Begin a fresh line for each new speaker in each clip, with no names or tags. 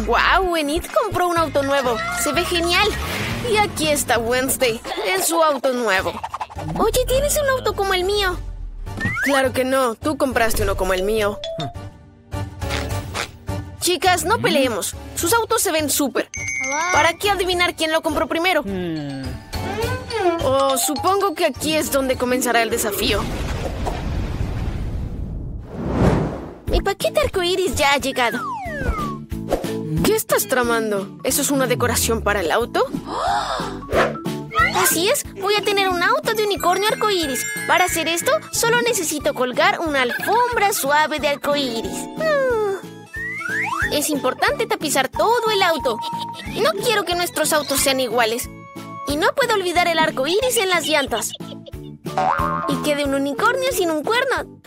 ¡Wow! Enid compró un auto nuevo. Se ve genial. Y aquí está Wednesday, en su auto nuevo. Oye, ¿tienes un auto como el mío? Claro que no. Tú compraste uno como el mío. Chicas, no peleemos. Sus autos se ven súper. ¿Para qué adivinar quién lo compró primero? Oh, supongo que aquí es donde comenzará el desafío. Mi paquete arcoíris ya ha llegado. ¿Qué estás tramando? ¿Eso es una decoración para el auto?
Así es, voy a tener un auto de unicornio arcoíris. Para hacer esto, solo necesito colgar una alfombra suave de arcoíris. Es importante tapizar todo el auto. No quiero que nuestros autos sean iguales. Y no puedo olvidar el arcoíris en las llantas. Y quede un unicornio sin un cuerno.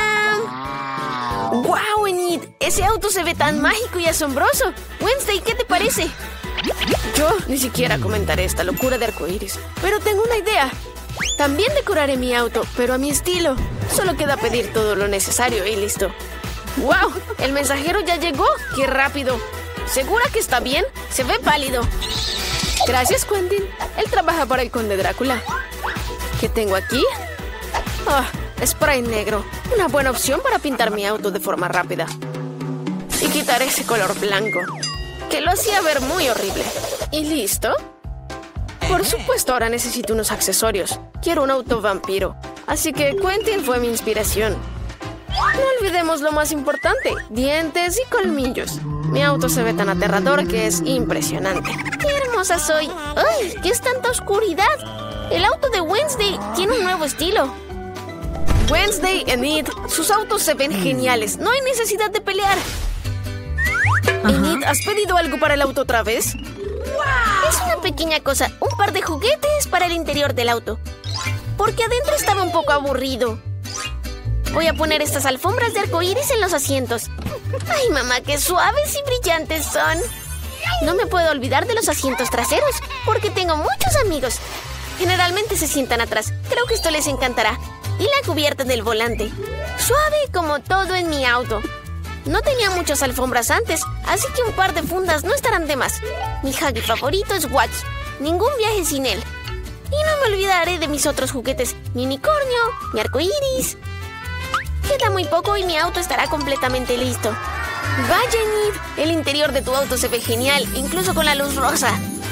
¡Tarán!
¡Guau, Enid! Ese auto se ve tan mágico y asombroso. Wednesday, ¿qué te parece? Yo ni siquiera comentaré esta locura de arcoíris. Pero tengo una idea. También decoraré mi auto, pero a mi estilo. Solo queda pedir todo lo necesario y listo. ¡Wow! El mensajero ya llegó. ¡Qué rápido! ¿Segura que está bien? Se ve pálido. Gracias, Quentin. Él trabaja para el conde Drácula. ¿Qué tengo aquí? Spray negro. Una buena opción para pintar mi auto de forma rápida. Y quitar ese color blanco, que lo hacía ver muy horrible. ¿Y listo? Por supuesto, ahora necesito unos accesorios. Quiero un auto vampiro. Así que Quentin fue mi inspiración. No olvidemos lo más importante, dientes y colmillos. Mi auto se ve tan aterrador que es impresionante.
¡Qué hermosa soy! ¡Ay! ¿Qué es tanta oscuridad? El auto de Wednesday tiene un nuevo estilo.
Wednesday, Enid, sus autos se ven geniales. No hay necesidad de pelear. Enid, ¿has pedido algo para el auto otra vez?
Es una pequeña cosa, un par de juguetes para el interior del auto. Porque adentro estaba un poco aburrido. Voy a poner estas alfombras de arcoíris en los asientos. ¡Ay, mamá, qué suaves y brillantes son! No me puedo olvidar de los asientos traseros, porque tengo muchos amigos. Generalmente se sientan atrás. Creo que esto les encantará. Y la cubierta del volante. Suave como todo en mi auto. No tenía muchas alfombras antes, así que un par de fundas no estarán de más. Mi Huggy favorito es Wacky. Ningún viaje sin él. Y no me olvidaré de mis otros juguetes. Mi unicornio, mi arcoíris. Queda muy poco y mi auto estará completamente listo.
¡Vaya, Enid! El interior de tu auto se ve genial, incluso con la luz rosa.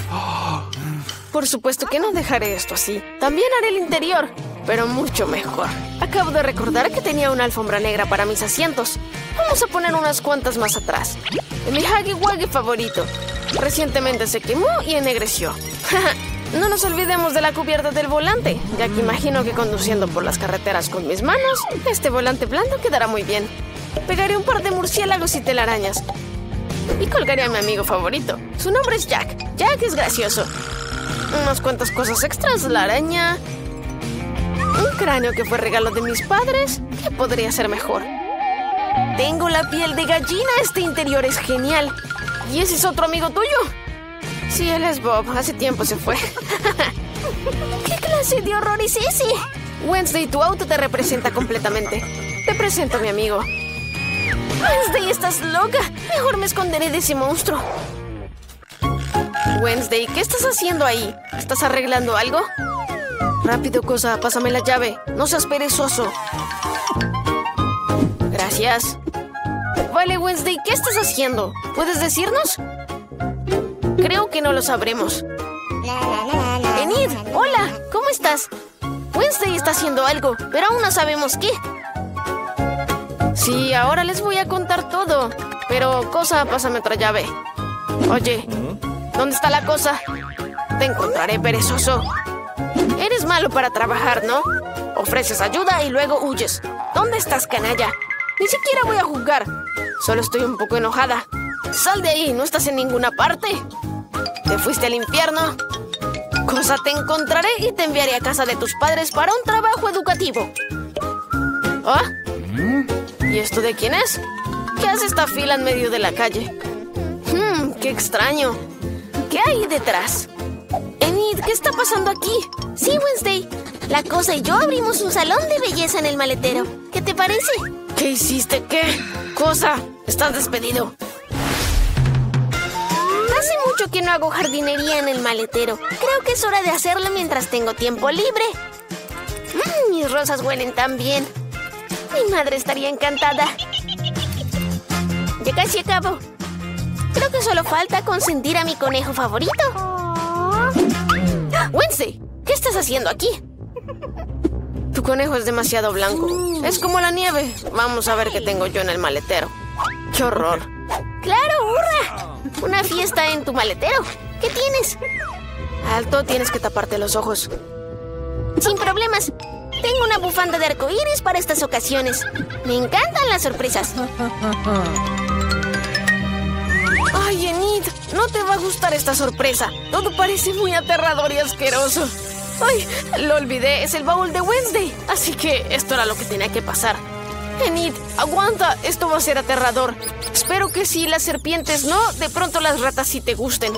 Por supuesto que no dejaré esto así. También haré el interior, pero mucho mejor. Acabo de recordar que tenía una alfombra negra para mis asientos. Vamos a poner unas cuantas más atrás. Mi Huggy Wuggy favorito. Recientemente se quemó y ennegreció. No nos olvidemos de la cubierta del volante, ya que imagino que conduciendo por las carreteras con mis manos, este volante blando quedará muy bien. Pegaré un par de murciélagos y telarañas. Y colgaré a mi amigo favorito. Su nombre es Jack. Jack es gracioso. Unas cuantas cosas extras, la araña. Un cráneo que fue regalo de mis padres. ¿Qué podría ser mejor? Tengo la piel de gallina. Este interior es genial. ¿Y ese es otro amigo tuyo? Sí, él es Bob. Hace tiempo se fue.
¿Qué clase de horror es ese?
Wednesday, tu auto te representa completamente. Te presento a mi amigo. Wednesday, estás loca. Mejor me esconderé de ese monstruo. Wednesday, ¿qué estás haciendo ahí? ¿Estás arreglando algo? Rápido, cosa, pásame la llave. No seas perezoso. Gracias. Vale, Wednesday, ¿qué estás haciendo? ¿Puedes decirnos? Creo que no lo sabremos. Enid, hola, ¿cómo estás? Wednesday está haciendo algo, pero aún no sabemos qué. Sí, ahora les voy a contar todo. Pero, cosa, pásame otra llave. Oye, ¿dónde está la cosa? Te encontraré, perezoso. Eres malo para trabajar, ¿no? Ofreces ayuda y luego huyes. ¿Dónde estás, canalla? Ni siquiera voy a jugar. Solo estoy un poco enojada. Sal de ahí, no estás en ninguna parte. ¿Te fuiste al infierno? Cosa, te encontraré y te enviaré a casa de tus padres para un trabajo educativo. ¿Ah? ¿Y esto de quién es? ¿Qué hace esta fila en medio de la calle? ¡Qué extraño! ¿Qué hay detrás? Enid, ¿qué está pasando aquí?
Sí, Wednesday. La cosa y yo abrimos un salón de belleza en el maletero. ¿Qué te parece?
¿Qué hiciste? ¿Qué? Cosa, estás despedido.
mucho que no hago jardinería en el maletero. Creo que es hora de hacerlo mientras tengo tiempo libre. Mis rosas huelen tan bien. Mi madre estaría encantada. Ya casi acabo. Creo que solo falta consentir a mi conejo favorito.
Wednesday, ¿qué estás haciendo aquí? Tu conejo es demasiado blanco. Es como la nieve. Vamos a ver qué tengo yo en el maletero. ¡Qué horror!
¡Claro, hurra! Una fiesta en tu maletero. ¿Qué tienes?
Alto, tienes que taparte los ojos.
Sin problemas. Tengo una bufanda de arcoíris para estas ocasiones. Me encantan las sorpresas.
¡Ay, Enid! No te va a gustar esta sorpresa. Todo parece muy aterrador y asqueroso. ¡Ay! Lo olvidé. Es el baúl de Wednesday. Así que esto era lo que tenía que pasar. Enid, aguanta. Esto va a ser aterrador. Espero que sí, las serpientes no. De pronto las ratas sí te gusten.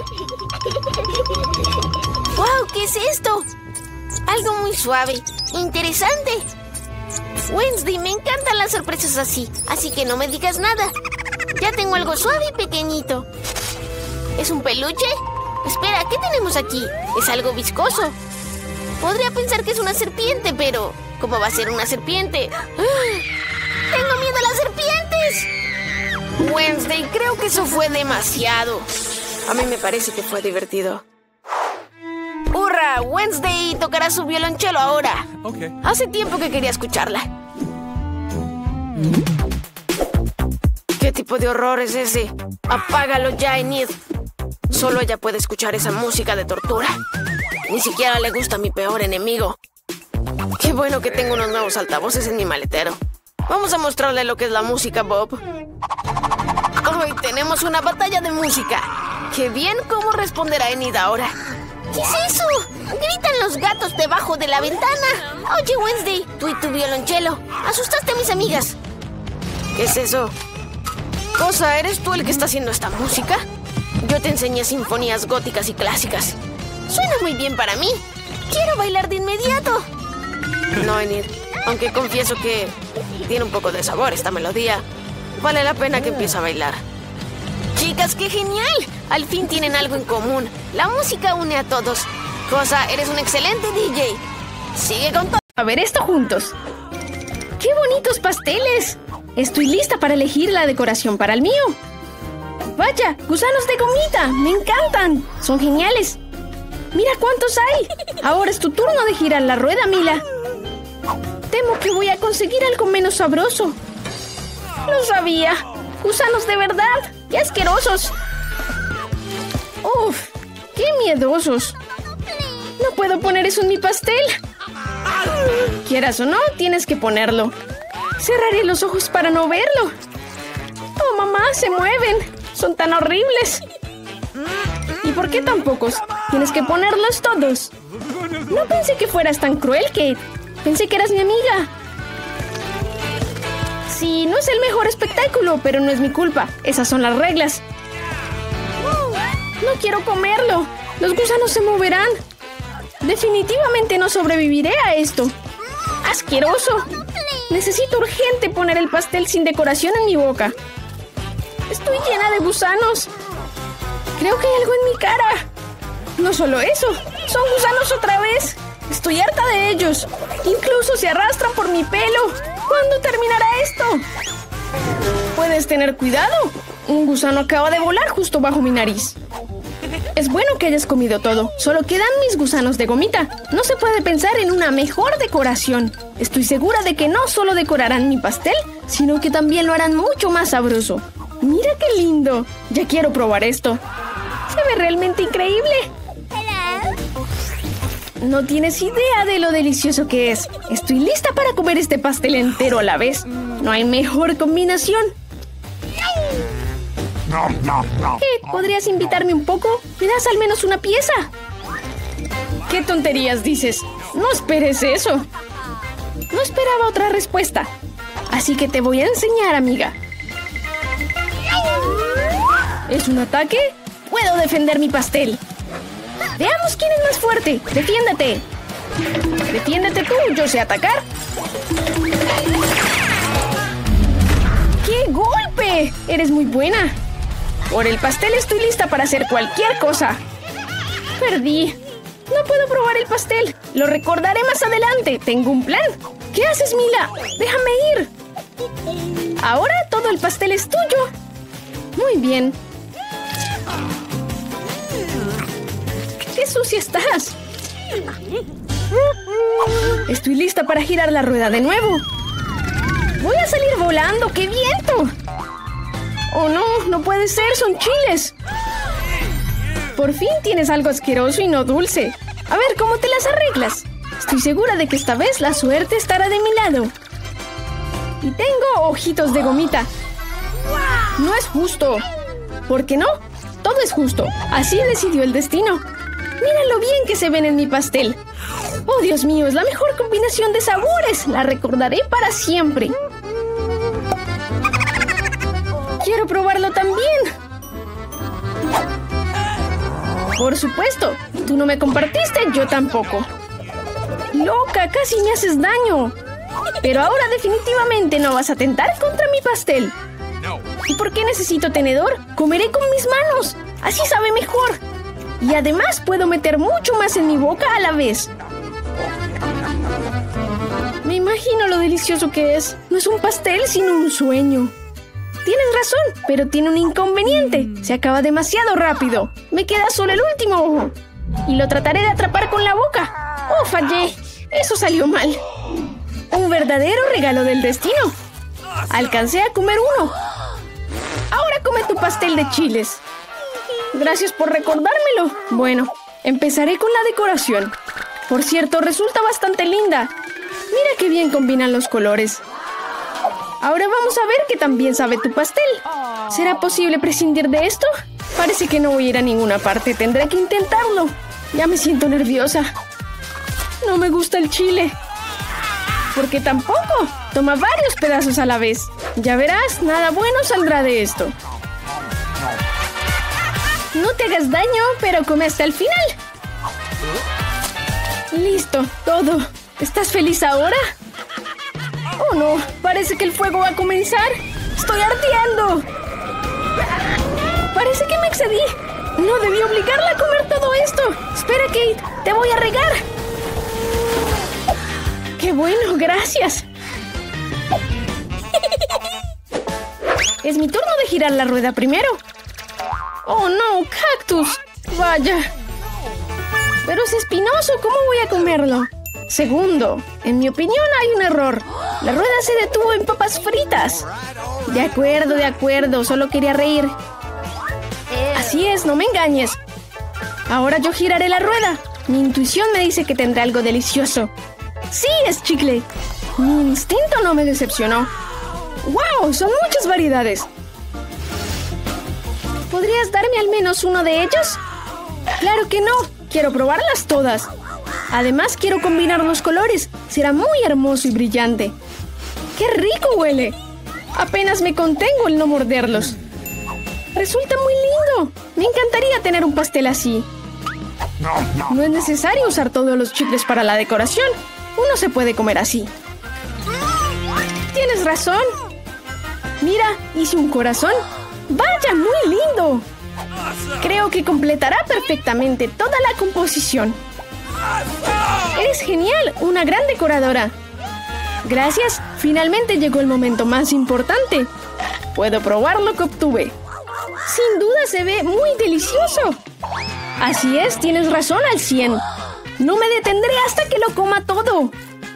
¡Wow! ¿Qué es esto? Algo muy suave. Interesante. Wednesday, me encantan las sorpresas así. Así que no me digas nada. Ya tengo algo suave y pequeñito. ¿Es un peluche? Espera, ¿qué tenemos aquí? Es algo viscoso. Podría pensar que es una serpiente, pero ¿cómo va a ser una serpiente? ¡Tengo miedo a las serpientes!
Wednesday, creo que eso fue demasiado. A mí me parece que fue divertido. ¡Hurra! Wednesday tocará su violonchelo ahora.
Okay.
Hace tiempo que quería escucharla. ¿Qué tipo de horror es ese? Apágalo ya, Enid. Solo ella puede escuchar esa música de tortura. Ni siquiera le gusta a mi peor enemigo. Qué bueno que tengo unos nuevos altavoces en mi maletero. Vamos a mostrarle lo que es la música, Bob. Hoy tenemos una batalla de música. ¡Qué bien! ¿Cómo responderá Enid ahora?
¿Qué es eso? Gritan los gatos debajo de la ventana. Oye, Wednesday, tú y tu violonchelo. Asustaste a mis amigas.
¿Qué es eso? Cosa, ¿eres tú el que está haciendo esta música? Yo te enseñé sinfonías góticas y clásicas.
Suena muy bien para mí. Quiero bailar de inmediato.
No, Enid. Aunque confieso que tiene un poco de sabor esta melodía. Vale la pena que empiece a bailar. Chicas, ¡qué genial! Al fin tienen algo en común. La música une a todos. Cosa, eres un excelente DJ. Sigue con todo.
A ver esto juntos. ¡Qué bonitos pasteles! Estoy lista para elegir la decoración para el mío. ¡Vaya! ¡Gusanos de gomita! ¡Me encantan! ¡Son geniales! ¡Mira cuántos hay! Ahora es tu turno de girar la rueda, Mila. Temo que voy a conseguir algo menos sabroso. ¡Lo sabía! ¡Gusanos de verdad! ¡Qué asquerosos! ¡Uf! ¡Qué miedosos! No puedo poner eso en mi pastel. Quieras o no, tienes que ponerlo. Cerraré los ojos para no verlo. ¡Oh, mamá! ¡Se mueven! ¡Son tan horribles! ¿Y por qué tan pocos? Tienes que ponerlos todos. No pensé que fueras tan cruel, Kate. Pensé que eras mi amiga. Sí, no es el mejor espectáculo, pero no es mi culpa. Esas son las reglas. No quiero comerlo. Los gusanos se moverán. Definitivamente no sobreviviré a esto. ¡Asqueroso! Necesito urgente poner el pastel sin decoración en mi boca. Estoy llena de gusanos. Creo que hay algo en mi cara. No solo eso, son gusanos otra vez. Estoy harta de ellos. Incluso se arrastran por mi pelo. ¿Cuándo terminará esto? Puedes tener cuidado. Un gusano acaba de volar justo bajo mi nariz. Es bueno que hayas comido todo. Solo quedan mis gusanos de gomita. No se puede pensar en una mejor decoración. Estoy segura de que no solo decorarán mi pastel, sino que también lo harán mucho más sabroso. ¡Mira qué lindo! Ya quiero probar esto. Se ve realmente increíble. No tienes idea de lo delicioso que es. Estoy lista para comer este pastel entero a la vez. No hay mejor combinación. ¿Podrías invitarme un poco? ¿Me das al menos una pieza? ¿Qué tonterías dices? No esperes eso. No esperaba otra respuesta. Así que te voy a enseñar, amiga. ¿Es un ataque? Puedo defender mi pastel. Veamos quién es más fuerte. ¡Defiéndete! ¡Defiéndete tú! ¡Yo sé atacar! ¡Qué golpe! ¡Eres muy buena! Por el pastel estoy lista para hacer cualquier cosa. Perdí. No puedo probar el pastel. Lo recordaré más adelante. Tengo un plan. ¿Qué haces, Mila? Déjame ir. Ahora todo el pastel es tuyo. Muy bien. ¡Qué sucia estás! Estoy lista para girar la rueda de nuevo. Voy a salir volando. ¡Qué viento! Oh no, no puede ser. Son chiles. Por fin tienes algo asqueroso y no dulce. A ver, ¿cómo te las arreglas? Estoy segura de que esta vez la suerte estará de mi lado. Y tengo ojitos de gomita. No es justo. ¿Por qué no? Todo es justo. Así decidió el destino. Mira lo bien que se ven en mi pastel. Oh, Dios mío, es la mejor combinación de sabores. La recordaré para siempre. Quiero probarlo también. Por supuesto. Tú no me compartiste, yo tampoco. Loca, casi me haces daño. Pero ahora definitivamente no vas a atentar contra mi pastel. ¿Y por qué necesito tenedor? Comeré con mis manos. Así sabe mejor. Y además puedo meter mucho más en mi boca a la vez. Me imagino lo delicioso que es. No es un pastel, sino un sueño. Tienes razón, pero tiene un inconveniente. Se acaba demasiado rápido. Me queda solo el último ojo. Y lo trataré de atrapar con la boca. ¡Oh, fallé! Eso salió mal. Un verdadero regalo del destino. Alcancé a comer uno. Ahora come tu pastel de chiles. Gracias por recordármelo. Bueno, empezaré con la decoración. Por cierto, resulta bastante linda. Mira qué bien combinan los colores. Ahora vamos a ver qué tan bien sabe tu pastel. ¿Será posible prescindir de esto? Parece que no voy a ir a ninguna parte. Tendré que intentarlo. Ya me siento nerviosa. No me gusta el chile. ¿Por qué tampoco? Toma varios pedazos a la vez. Ya verás, nada bueno saldrá de esto. No te hagas daño, pero come hasta el final. Listo, todo. ¿Estás feliz ahora? Oh no, parece que el fuego va a comenzar. ¡Estoy ardiendo! Parece que me excedí. No debí obligarla a comer todo esto. Espera, Kate, te voy a regar. ¡Qué bueno, gracias! Es mi turno de girar la rueda primero. ¡Oh no, cactus! ¡Vaya! Pero es espinoso, ¿cómo voy a comerlo? Segundo, en mi opinión hay un error. La rueda se detuvo en papas fritas. De acuerdo, solo quería reír. Así es, no me engañes. Ahora yo giraré la rueda. Mi intuición me dice que tendrá algo delicioso. ¡Sí, es chicle! Mi instinto no me decepcionó. ¡Wow! Son muchas variedades. ¿Podrías darme al menos uno de ellos? ¡Claro que no! Quiero probarlas todas. Además, quiero combinar los colores. Será muy hermoso y brillante. ¡Qué rico huele! Apenas me contengo el no morderlos. Resulta muy lindo. Me encantaría tener un pastel así. No es necesario usar todos los chicles para la decoración. Uno se puede comer así. Tienes razón. Mira, hice un corazón. ¡Vaya, muy lindo! Creo que completará perfectamente toda la composición. ¡Eres genial! ¡Una gran decoradora! Gracias. Finalmente llegó el momento más importante. Puedo probar lo que obtuve. Sin duda se ve muy delicioso. Así es, tienes razón al 100. No me detendré hasta que lo coma todo.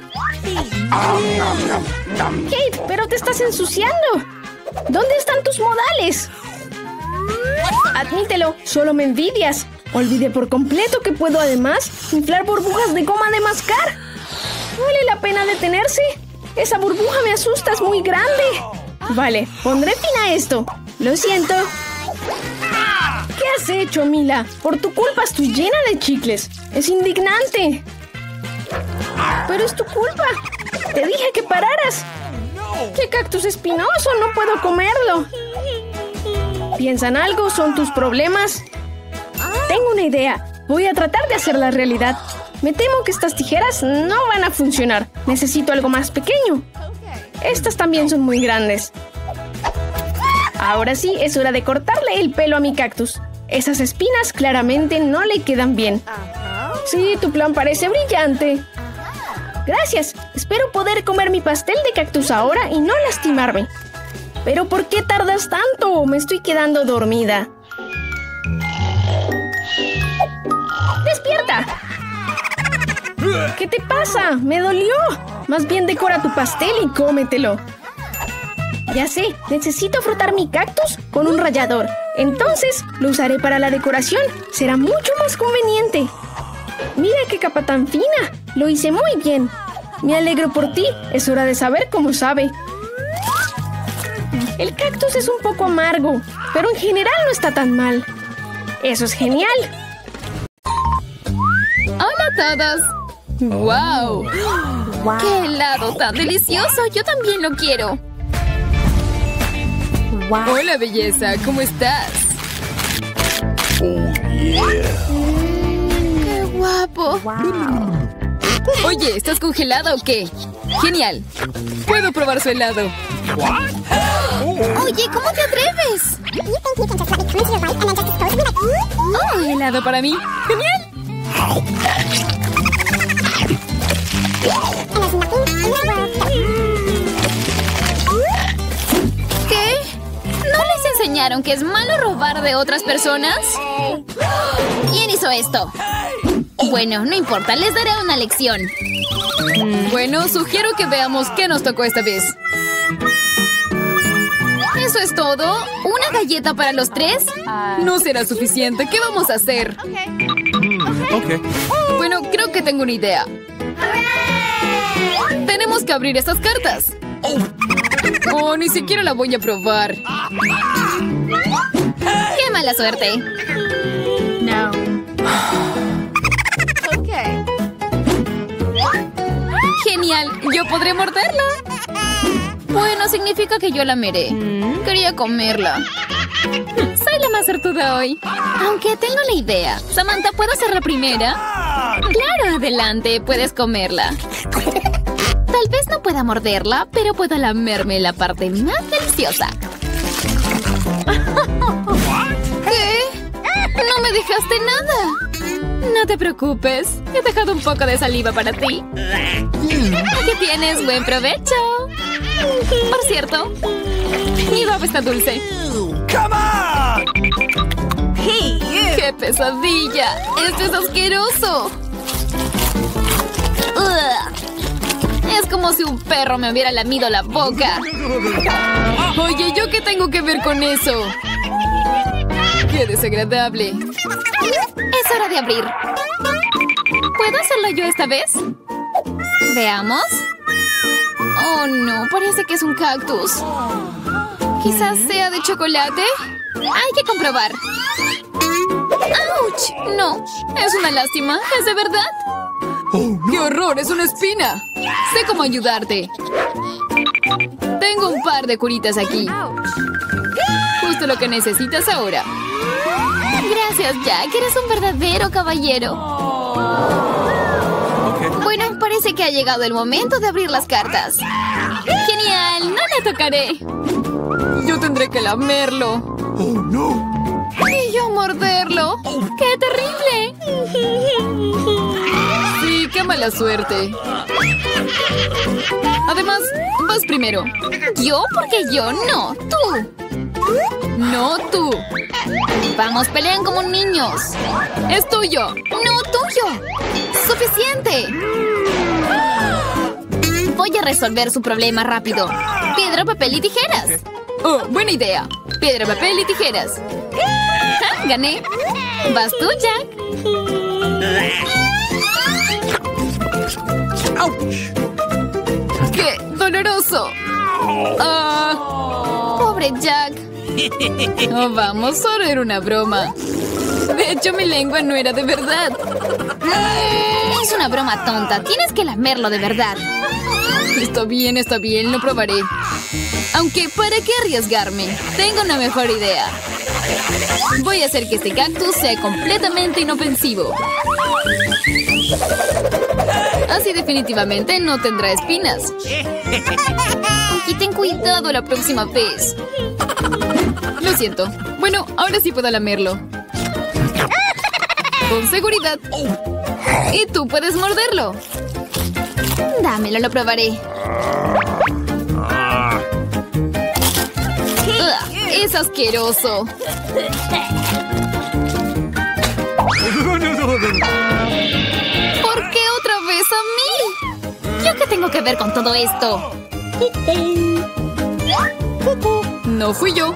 Kate, pero te estás ensuciando. ¿Dónde están tus modales? Admítelo, solo me envidias. Olvidé por completo que puedo además inflar burbujas de goma de mascar. ¿Vale la pena detenerse? Esa burbuja me asusta, es muy grande. Vale, pondré fin a esto. Lo siento. ¿Qué has hecho, Mila? Por tu culpa estoy llena de chicles. Es indignante. Pero es tu culpa. Te dije que pararas. ¡Qué cactus espinoso! No puedo comerlo. ¿Piensan algo? ¿Son tus problemas? Tengo una idea. Voy a tratar de hacerla realidad. Me temo que estas tijeras no van a funcionar. Necesito algo más pequeño. Estas también son muy grandes. Ahora sí, es hora de cortarle el pelo a mi cactus. Esas espinas claramente no le quedan bien. Sí, tu plan parece brillante. Gracias. Espero poder comer mi pastel de cactus ahora y no lastimarme. ¿Pero por qué tardas tanto? Me estoy quedando dormida. ¡Despierta! ¿Qué te pasa? ¡Me dolió! Más bien decora tu pastel y cómetelo. Ya sé, necesito frotar mi cactus con un rallador. Entonces, lo usaré para la decoración. Será mucho más conveniente. Mira qué capa tan fina. Lo hice muy bien. Me alegro por ti. Es hora de saber cómo sabe. El cactus es un poco amargo, pero en general no está tan mal. ¡Eso es genial!
¡Hola a todos! ¡Wow! ¡Qué helado tan delicioso! ¡Yo también lo quiero! Hola, belleza. ¿Cómo estás? ¡Qué guapo! Oye, ¿estás congelada o qué? ¡Genial! ¡Puedo probar su helado!
Oye, ¿cómo te atreves?
¡Oh, helado para mí! ¡Genial!
¿Qué?
¿No les enseñaron que es malo robar de otras personas?
¿Quién hizo esto?
Bueno, no importa, les daré una lección. Bueno, sugiero que veamos qué nos tocó esta vez. ¿Eso es todo? ¿Una galleta para los tres? No será suficiente. ¿Qué vamos a hacer? Bueno, creo que tengo una idea. Tenemos que abrir estas cartas. Oh, ni siquiera la voy a probar.
¡Qué mala suerte!
No. Genial, yo podré morderla. Bueno, significa que yo la amaré. Quería comerla. Soy la más sortuda hoy. Aunque tengo la idea. Samantha, ¿puedo ser la primera? Claro, adelante, puedes comerla. Tal vez no pueda morderla, pero puedo lamerme la parte más deliciosa. ¿Qué? No me dejaste nada. No te preocupes, he dejado un poco de saliva para ti. Aquí tienes, buen provecho. Por cierto, mi baba está dulce. ¡Qué pesadilla! ¡Esto es asqueroso! ¡Ugh! Es como si un perro me hubiera lamido la boca. Oye, ¿yo qué tengo que ver con eso? ¡Qué desagradable! Es hora de abrir. ¿Puedo hacerlo yo esta vez? Veamos. Oh, no. Parece que es un cactus. Quizás sea de chocolate. Hay que comprobar. ¡Auch! No. Es una lástima. ¿Es de verdad? ¡Qué horror! ¡Es una espina! Sé cómo ayudarte. Tengo un par de curitas aquí. Justo lo que necesitas ahora. Gracias, Jack. Eres un verdadero caballero. Bueno, parece que ha llegado el momento de abrir las cartas. ¡Genial! ¡No la tocaré! Yo tendré que lamerlo. ¡Oh, no! Y yo morderlo. ¡Qué terrible! Sí, qué mala suerte. Además, vas primero. ¿Yo? Porque yo no. ¡Tú! No, tú. Vamos, pelean como niños. Es tuyo. No, tuyo. Suficiente. Voy a resolver su problema rápido. Piedra, papel y tijeras. Oh, buena idea. Piedra, papel y tijeras. ¡Ja! Gané. Vas tú, Jack. ¡Qué doloroso! Pobre Jack. Oh, vamos, solo era una broma. De hecho, mi lengua no era de verdad. Es una broma tonta. Tienes que lamerlo de verdad. Está bien, lo probaré. Aunque, ¿para qué arriesgarme? Tengo una mejor idea. Voy a hacer que este cactus sea completamente inofensivo. Así definitivamente no tendrá espinas. Y ten cuidado la próxima vez. Lo siento. Bueno, ahora sí puedo lamerlo. Con seguridad. Y tú puedes morderlo. Dámelo, lo probaré. Ugh, es asqueroso. ¿Por qué otra vez a mí? ¿Yo qué tengo que ver con todo esto? No fui yo.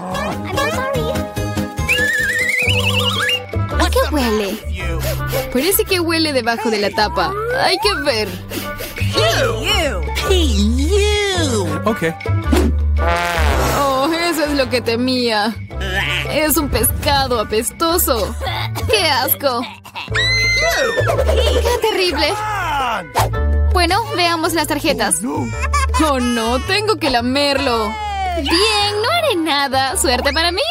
¿A qué huele? Parece que huele debajo de la tapa. Hay que ver.
Okay.
Oh, eso es lo que temía. Es un pescado apestoso. ¡Qué asco! ¡Qué terrible! Bueno, veamos las tarjetas. Oh, no, tengo que lamerlo. Bien, no haré nada. ¿Suerte para mí?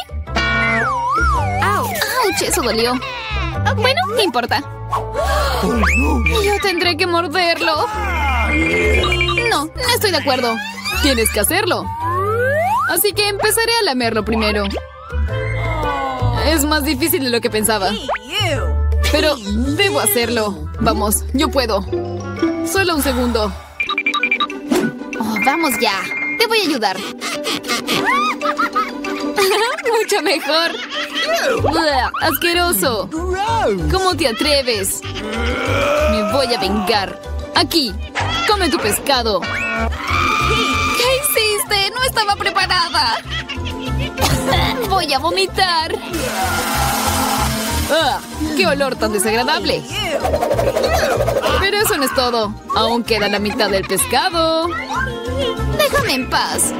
¡Auch! Eso dolió. Bueno, no importa. Yo tendré que morderlo. No, no estoy de acuerdo. Tienes que hacerlo. Así que empezaré a lamerlo primero. Es más difícil de lo que pensaba. Pero debo hacerlo. Vamos, yo puedo. Solo un segundo. Oh, vamos ya. Te voy a ayudar. Mucho mejor. ¡Blah! ¡Asqueroso! ¿Cómo te atreves? Me voy a vengar. Aquí. Come tu pescado. ¿Qué hiciste? No estaba preparada. Voy a vomitar. ¡Ah! ¡Qué olor tan desagradable! Pero eso no es todo. Aún queda la mitad del pescado. Déjame en paz.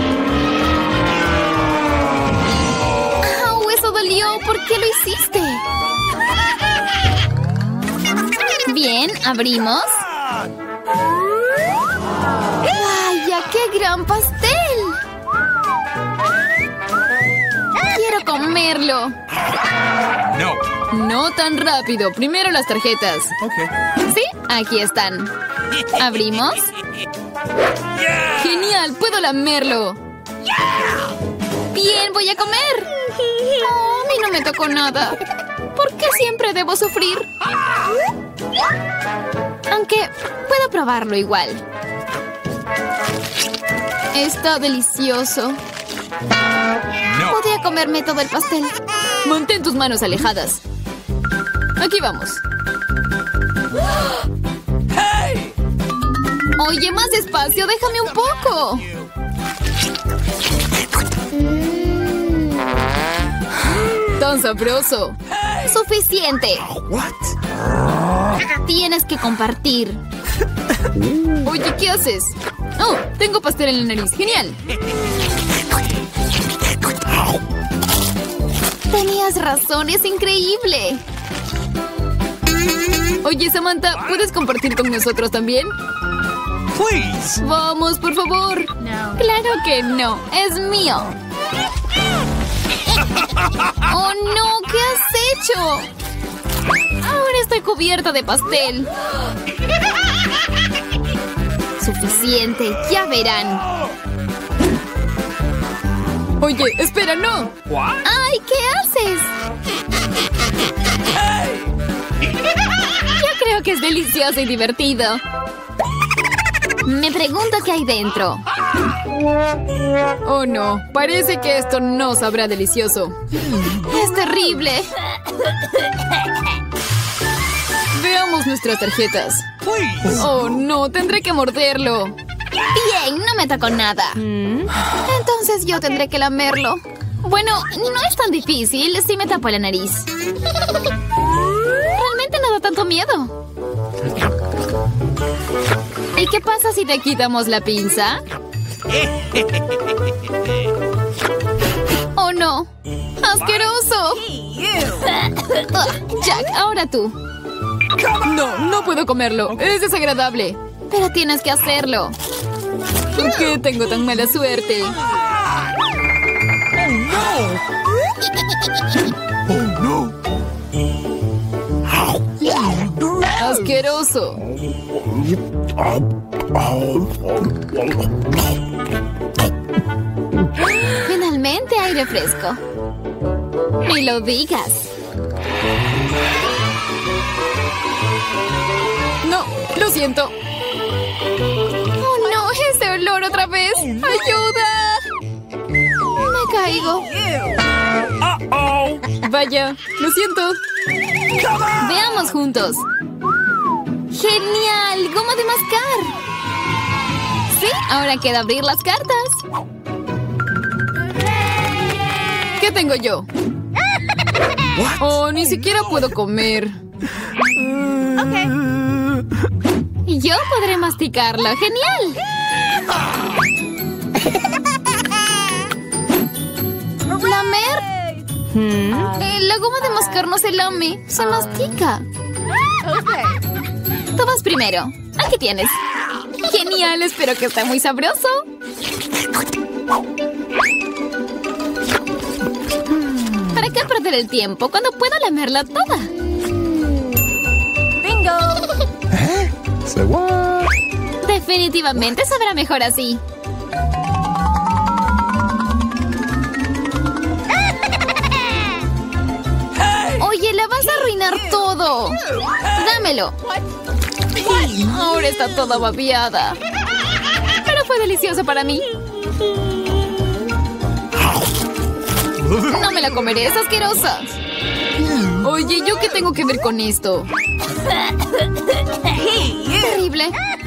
¡Au! Eso dolió. ¿Por qué lo hiciste? Bien, abrimos. ¡Vaya, qué gran pastel! ¡Quiero comerlo!
No.
No tan rápido. Primero las tarjetas.
Okay.
¿Sí? Aquí están. ¿Abrimos? ¡Genial! ¡Puedo lamerlo! ¡Bien! ¡Voy a comer! Oh, a mí no me tocó nada. ¿Por qué siempre debo sufrir? Aunque puedo probarlo igual. Está delicioso.
No.
Podría comerme todo el pastel. Mantén tus manos alejadas. Aquí vamos. Oye, más despacio, déjame un poco. Tan sabroso. Suficiente. Tienes que compartir. Oye, ¿qué haces? Oh, tengo pastel en la nariz. Genial. Tenías razón, es increíble. Oye, Samantha, ¿puedes compartir con nosotros también?
Please.
Vamos, por favor.
No.
Claro que no, es mío. ¡Oh, no! ¿Qué has hecho? Ahora estoy cubierta de pastel. Suficiente, ya verán. Oye, espera, no. ¡Ay, qué haces! Yo creo que es delicioso y divertido. Me pregunto qué hay dentro. Oh, no. Parece que esto no sabrá delicioso. ¡Es terrible! Veamos nuestras tarjetas.
Please.
Oh, no. Tendré que morderlo. Bien, no me tocó nada. Entonces yo tendré que lamerlo. Bueno, no es tan difícil si me tapo la nariz. Realmente no da tanto miedo. ¿Y qué pasa si te quitamos la pinza? ¡Oh, no! ¡Asqueroso! Jack, ahora tú. No, no puedo comerlo. Es desagradable. Pero tienes que hacerlo. ¿Por qué tengo tan mala suerte? ¡Asqueroso! Finalmente hay aire fresco. Ni lo digas. No, lo siento. Oh, no, ese olor otra vez. ¡Ayuda! Me caigo.
Uh-oh.
Vaya, lo siento. Veamos juntos. ¡Genial! ¡Goma de mascar! Sí, ahora queda abrir las cartas. ¿Qué tengo yo? Oh, ni siquiera puedo comer. Yo podré masticarlo. ¡Genial! ¿Lamer? La goma de mascar no se lame, se mastica. Tú vas primero. Aquí tienes. Genial, espero que esté muy sabroso. ¿Para qué perder el tiempo cuando puedo lamerla toda? ¡Bingo!
Say what?
Definitivamente sabrá mejor así. Oye, la vas a arruinar todo. Dámelo. Ahora está toda babeada. Pero fue delicioso para mí. No me la comeré, es asquerosa. Oye, ¿yo qué tengo que ver con esto? Terrible.